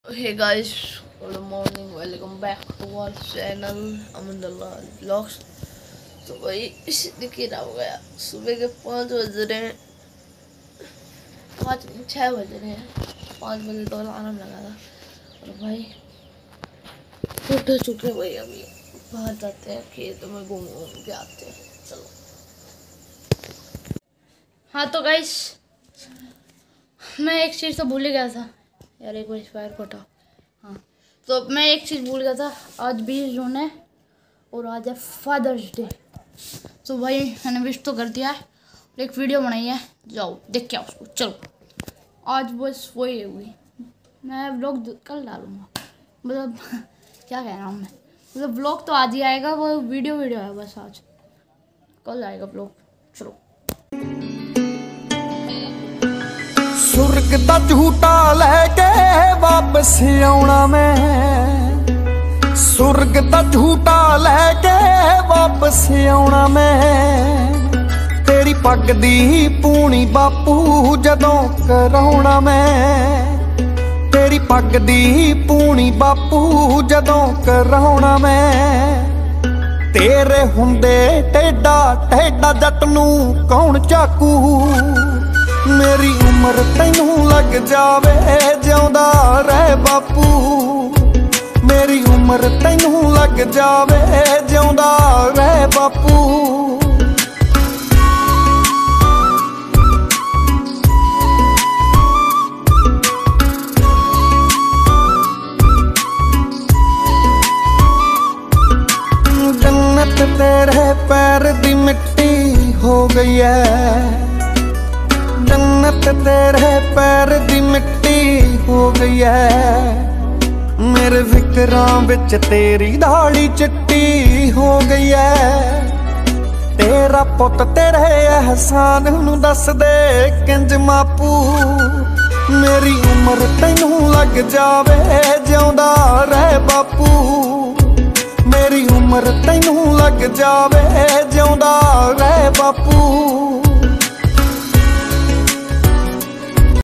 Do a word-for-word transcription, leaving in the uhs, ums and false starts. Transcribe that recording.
Hey guys, good morning. Welcome back to our channel Amandulla vlogs. तो भाई देखिए क्या हो गया, सुबह के पाँच बज रहे हैं, पाँच छः बज रहे हैं, पाँच बजे तो अलार्म लगा था। और भाई उठ चुके भाई, अभी बाहर जाते हैं खेत में, घूम घूम के आते हैं। चलो। हाँ तो गाइस, मैं एक चीज़ तो भूल ही गया था यार, एक बार फायर कोटा। हाँ तो मैं एक चीज़ भूल गया था, आज बीस जून है और आज है फादर्स डे। तो भाई मैंने विश तो कर दिया है और एक वीडियो बनाई है, जाओ देख के आओ उसको। चलो आज बस वही हुई, मैं व्लॉग कल डालूँगा, मतलब क्या कह रहा हूँ मैं, मतलब व्लॉग तो आज ही आएगा, वो वीडियो वीडियो है बस, आज कल आएगा व्लॉग। चलो। सुर्ग दा झूठा लैके वापस आउणा मैं, सुर्ग दा झूठा लैके वापस आउणा मैं, तेरी पग दी पूनी बापू जदों कराउणा मैं, तेरी पग दी पूनी बापू जदों कराउणा मैं, तेरे हुंदे टेढ़ा टेढ़ा जट नूं कौन चाकू, मेरी उम्र तैनू लग जावे जिउंदा रह बापू, मेरी उम्र तैनू लग जावे जिउंदा रह बापू। जन्नत तेरे पैर दी मिट्टी हो गई है, जन्नत तेरे पैर दी मिट्टी हो गई है, मेरे फिकरां विच तेरी दाढ़ी चिट्टी हो गई है, तेरा पुत तेरे एहसान नूं दस दे किंज मापू, मेरी उम्र तैनू लग जावे जिउंदा रह बापू, मेरी उम्र तैनू लग जावे जिउंदा रह बापू।